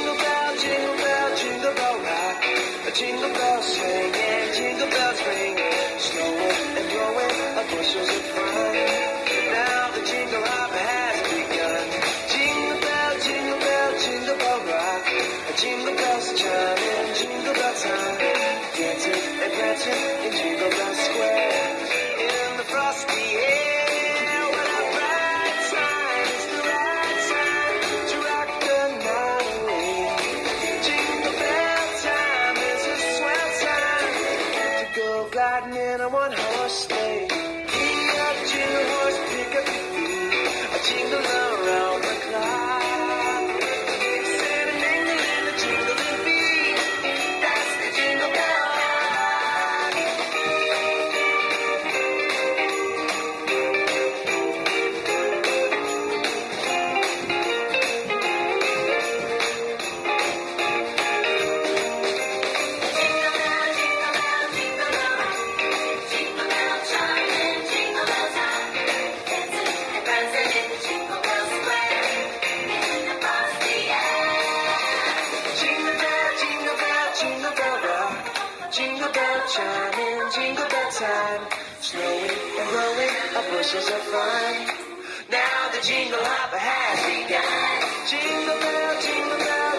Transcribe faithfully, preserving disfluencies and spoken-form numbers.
Jingle bell, jingle bell, jingle bell rock. Jingle bells swing and jingle bells ring. Snowing and blowing up bushels of fun. Now the jingle hop has begun. Jingle bell, jingle bell, jingle bell rock. Jingle bells chiming, jingle bell time. Dancing and prancing in Jingle Bell Square. In the frosty air, what a bright time. It's the right time to rock the night away. Jingle bell time is a swell time to go gliding in a one-horse sleigh. Giddy up, jingle horse, pick up your feet. A jingle around the clock. Set a mingle in the jingling beat. That's the Jingle Bell Rock. Jingle bell, jingle bell, jingle bell rock. Jingle bell chiming, jingle bell time. Snowing and blowing up bushels of fun. Now the jingle hop has begun. Jingle bell, jingle bell,